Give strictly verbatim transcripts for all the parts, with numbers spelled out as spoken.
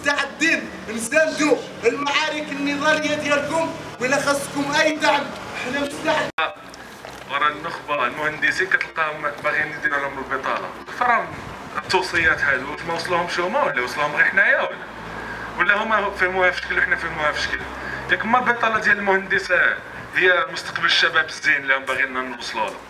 مستعدين نساندوا المعارك النضاليه ديالكم، وإلا خاصكم اي دعم حنا مستعدين. ورا النخبه المهندسين كتلقاهم باغيين يديروا لهم البطاله، فرا التوصيات هادو ما وصلوهمش هما ولا وصلوهم غير حنايا ولا ولا هما فهموها في شكل وحنا فهموها في شكل. ياك ما البطاله ديال المهندس هي مستقبل الشباب الزين اللي باغيين نوصلوا له.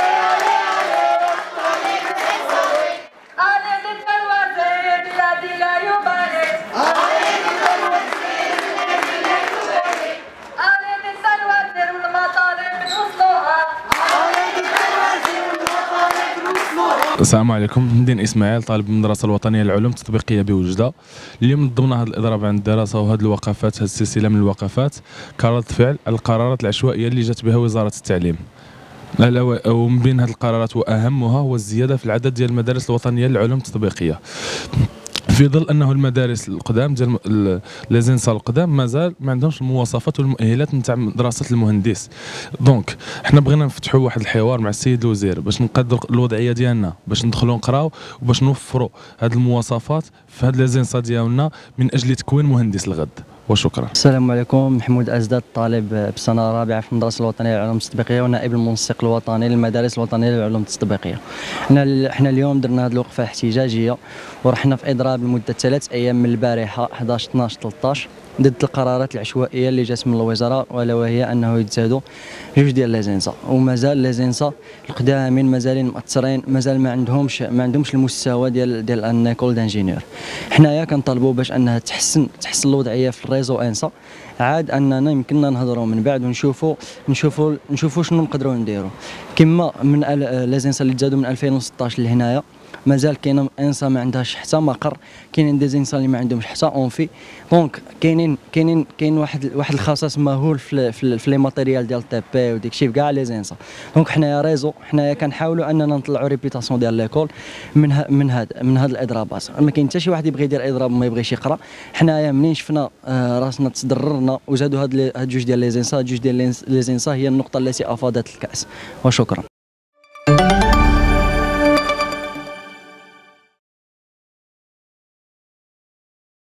السلام عليكم. ندين اسماعيل، طالب من المدرسه الوطنيه للعلوم التطبيقيه بوجده. اليوم نظمنا هذا الاضراب عن الدراسه وهذه الوقفات، هذه السلسله من الوقفات كرد فعل على القرارات العشوائيه اللي جات بها وزاره التعليم. ومن بين هذه القرارات واهمها هو الزياده في العدد ديال المدارس الوطنيه للعلوم التطبيقيه، في ظل انه المدارس القدام ديال لي زينسا القدام مازال ما عندهمش المواصفات والمؤهلات نتاع دراسه المهندس. دونك حنا بغينا نفتحوا واحد الحوار مع السيد الوزير باش نقدروا الوضعيه ديالنا، باش ندخلوا نقراو وباش نوفروا هذه المواصفات في هذه لي زينسا ديالنا من اجل تكوين مهندس الغد. وشكرا. السلام عليكم. محمود أزداد، طالب بسنه رابعه في المدرسه الوطنيه للعلوم التطبيقيه ونائب المنسق الوطني للمدارس الوطنيه للعلوم التطبيقيه. حنا حنا اليوم درنا هذه الوقفه احتجاجيه ورحنا في اضراب لمده ثلاث ايام من البارحه احداش اثناش ثلاثطاش ضد القرارات العشوائيه اللي جات من الوزاره، ولا وهي انه يتزادوا جوج ديال لي زينسا، ومازال لي زينسا القدامين مازالين مأثرين، مازال ما عندهمش ما عندهمش المستوى ديال ديال ان ايكول دانجينيور. حنايا كنطالبوا باش انها تحسن تحسن الوضعيه في الريزو انسا، عاد اننا يمكننا نهضروا من بعد ونشوفوا نشوفوا نشوفوا شنو نقدروا نديروا. كما من لي زينسا اللي تزادوا من ألفين وستطاش لهنايا مازال كاين انسا ما عندهاش حتى مقر، كاينين دي زينسا اللي ما عندهمش حتى اونفي. دونك كاينين كاينين كاين واحد واحد الخصاص مهول في في, في لي ماتيريال ديال تي بي وديك الشيء في كاع لي زينسا. دونك حنايا ريزو حنايا كنحاولوا اننا نطلعوا ريبيتاسيون ديال ليكول من من هاد من هاد الاضرابات. ما كاين حتى شي واحد يبغي يدير اضراب وما يبغيش يقرا. حنايا منين شفنا آه راسنا تضررنا وزادوا هاد هاد جوج ديال لي زينسا، جوج ديال لي زينسا هي النقطه التي افاضت الكاس. وشكرا.